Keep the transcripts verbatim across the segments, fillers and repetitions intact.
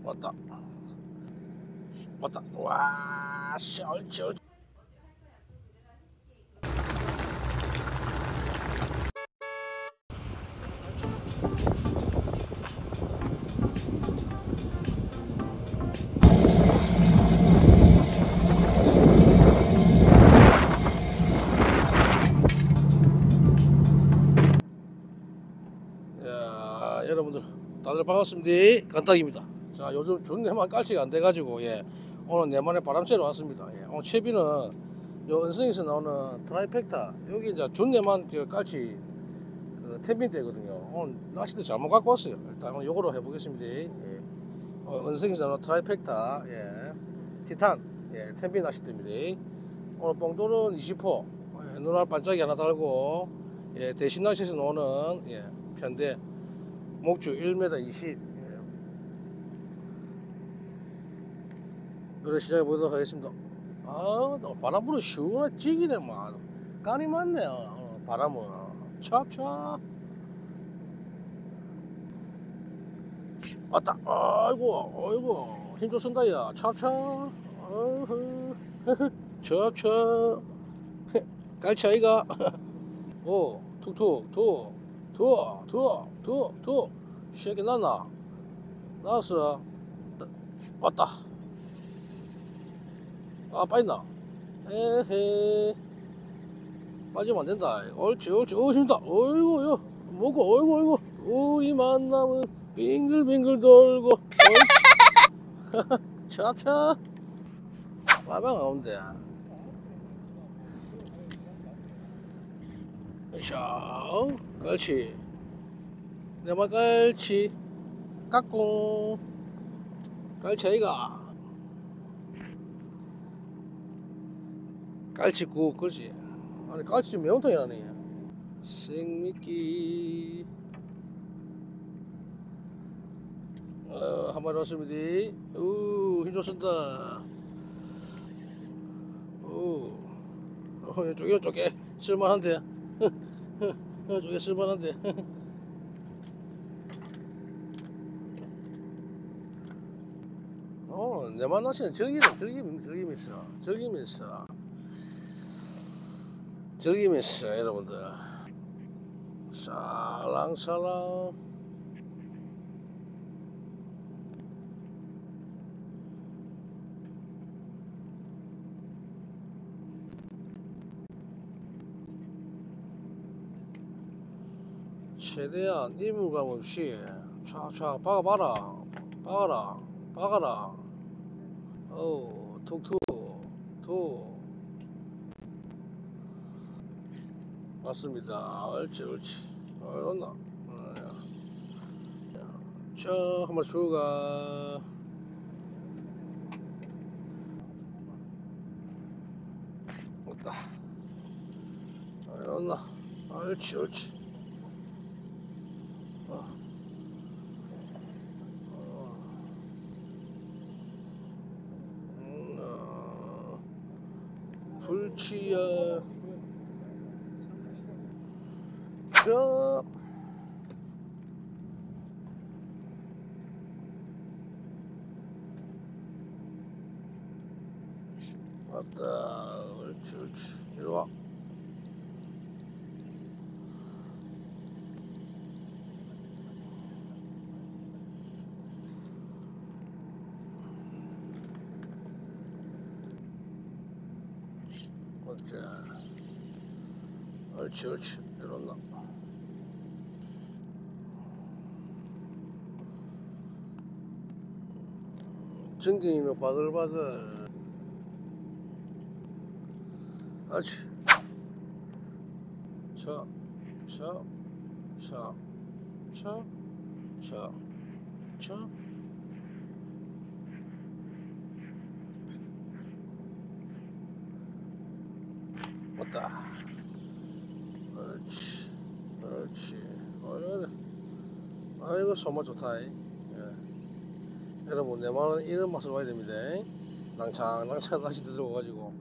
왔다 왔다. 와 씨, 옳지 옳지. 야, 여러분들 다들 반갑습니다. 간딱입니다. 자, 요즘 준 내만 깔치가 안 돼가지고 예, 오늘 내만에 바람 쐬러 왔습니다. 예, 오늘 채비는 요 은성에서 나오는 트라이펙타, 여기 이제 준 내만 그 깔치 그 텐빈 대거든요. 오늘 낚시도 잘못 갖고 왔어요. 일단 오늘 요거로 해보겠습니다. 예. 어, 은성에서 나오는 트라이펙타, 예, 티탄, 예, 텐빈 낚시대입니다. 오늘 뽕돌은 이십 호, 예, 눈알 반짝이 하나 달고, 예, 대신 낚시에서 나오는 예, 편대 목줄 일 미터 이십. 예. 노래 시작해 보도록 하겠습니다. 아, 바람 불어 시원하게 찌기네. 막 간이 많네요. 어, 바람은 찹찹 왔다. 아이고 아이고 힘좀 쓴다. 야 찹찹 어허 찹찹 깔치 아이가. 오 툭툭 투투투투투투 시작이 났나? 났어. 왔다. 아 빠졌나? 에헤 빠지면 안 된다. 옳지 옳지. 오 힘다. 어이구 요 뭐고 어이구 어이구 우리 만남은 빙글빙글 돌고 옳지. 찹찹 빠방 가운데. 자 깔치 내마 깔치 까꿍 깔치 아이가. 깔치국 그지. 아니 깔치 좀 매운탕이 나네. 생미끼 어, 한 마리 왔습니다. 우 힘좀 쓴다. 우 어, 이쪽에 이쪽에 쓸만한데. 이쪽에 쓸만한데. 어, 내만 낚시는 즐기는 즐김 즐김 있어. 즐김 있어. 즐김 있어 여러분들. 살랑살랑. 최대한 이물감 없이 촥촥 박아봐라. 박아라 박아라. 어우 툭툭 툭 맞습니다. 옳지 옳지. 어이렇나. 저 한번 수가 없다. 어이렇나. 옳지 옳지. 어. 어. 음, 어. 불치야 저 왔다. 옳지 옳지. 이리와. 옳지 옳지 옳지. 이렇나. 전갱이면 바글바글. 아치. 차, 차, 차, 차, 차, 차. 왔다. 옳지, 옳지. 어이래. 아이고 손맛 좋다. 예. 여러분 내 말은 이런 맛을 봐야 됩니다. 낭창 낭창 낚시 들어가지고.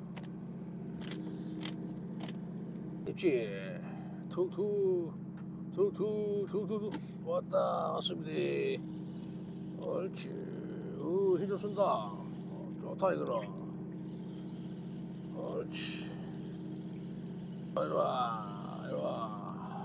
입지 툭툭 툭툭툭툭툭 왔다 왔습니다. 옳지. 어, 힘 좀 쓴다. 어, 좋다 이거는. 옳지. 이리와 이리와.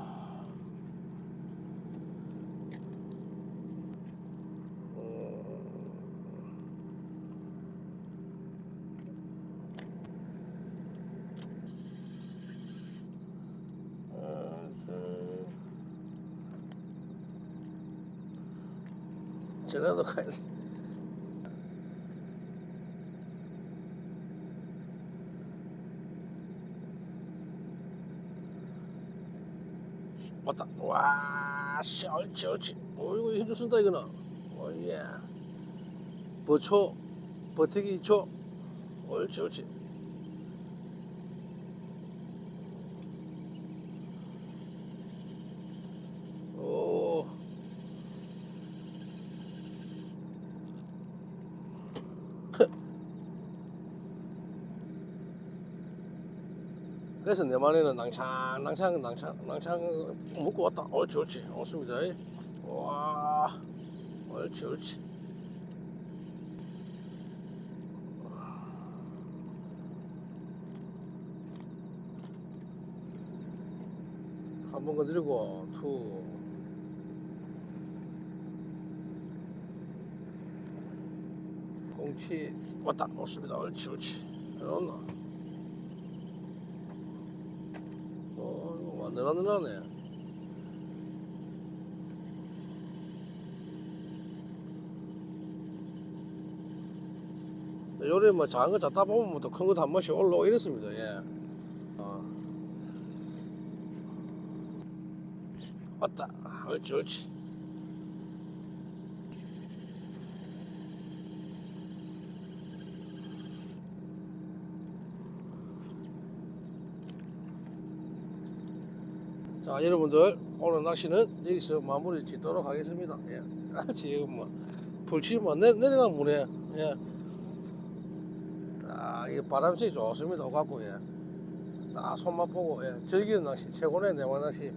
저래도 가야 돼. 왔다. 와, 씨, 옳지, 옳지. 어이구, 힘 좀 쓴다, 이거는. 오예. 버초, 버티기 이 초. 옳지, 옳지. 오. 그래서 내 말에는 낭창 낭창 낭창 낭창 먹고 왔다. 옳지 옳지 옳습니다. 와 옳지 옳지. 한 번 건드리고 투 공치 왔다. 옳습니다. 옳지 옳지. 이렇나 어 느라느라네. 요리 뭐 작은 거 잡다 보면 또 큰 것도 한 번씩 올라오고 이랬습니다. 예. 어. 왔다. 옳지 옳지. 자 여러분들 오늘 낚시는 여기서 마무리 짓도록 하겠습니다. 예. 지금 뭐 불치면 내, 내려가면 무네. 예. 딱 이 바람색이 좋습니다. 오갖고 예. 딱 손맛 보고 예. 즐기는 낚시 최고네. 내만 낚시.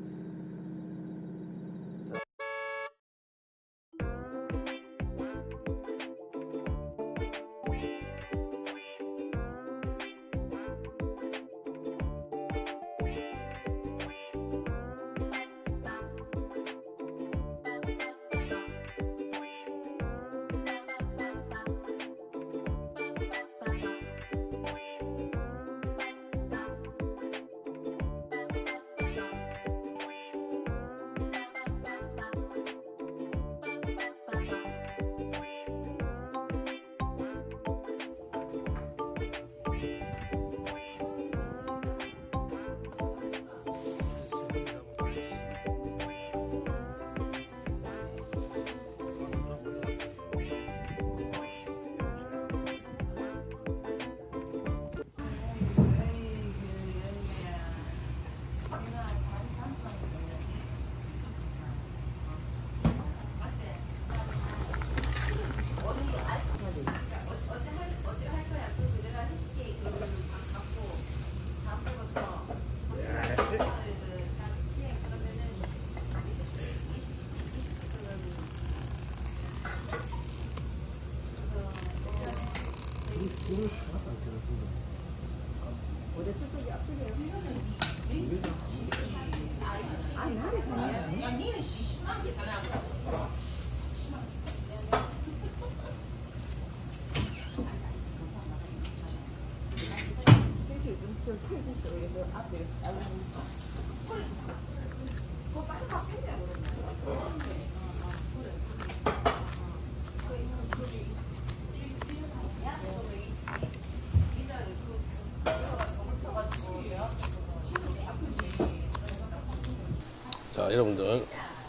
자 여러분들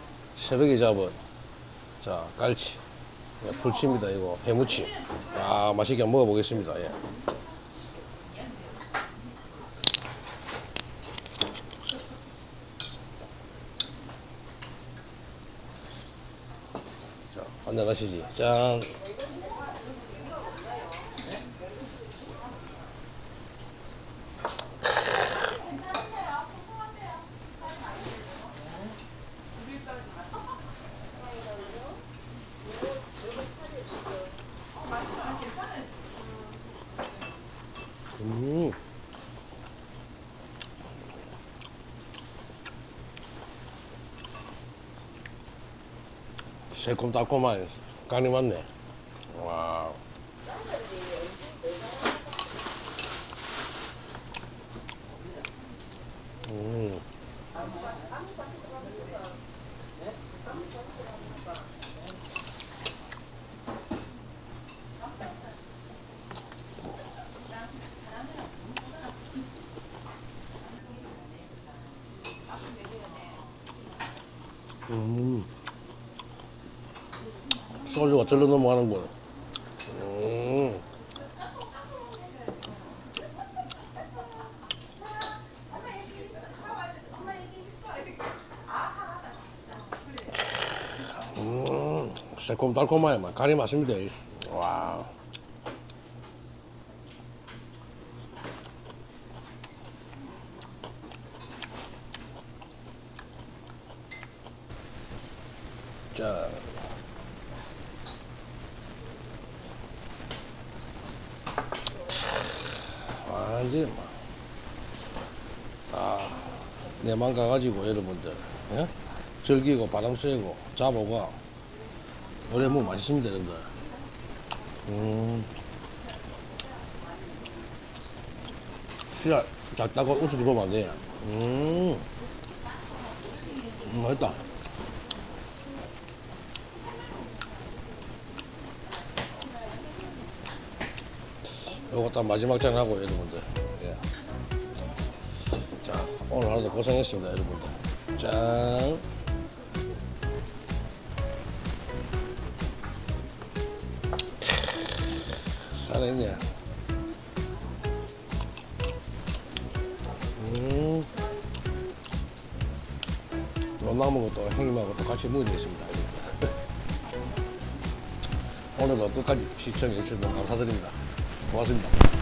새벽에 잡은 자 깔치 불치입니다. 이거 해무치. 아 맛있게 한번 먹어보겠습니다. 예. 자 한잔 하시지. 짠. 새콤달콤한 간이 맞네. 와. 음. 음. 소주가 절로 넘어가는군. 음. 음. 새콤달콤하게 간이 맞습니다. 와. 자. 완전 막, 아, 내만 가가지고 여러분들, 예? 즐기고 바람 쐬고 자보고 노래 뭐 맛있습니다, 여러분들. 음, 씨알 작다고 웃어도 보면 안 돼. 음, 음, 맛있다. 요거 딱 마지막 잔 하고 여러분들. 예. 자, 오늘 하루도 고생했습니다, 여러분들. 짠. 살아있네. 음. 요 남은 것도 형님하고 또 같이 먹어야 되겠습니다. 오늘도 끝까지 시청해 주셔서 감사드립니다. 고맙습니다.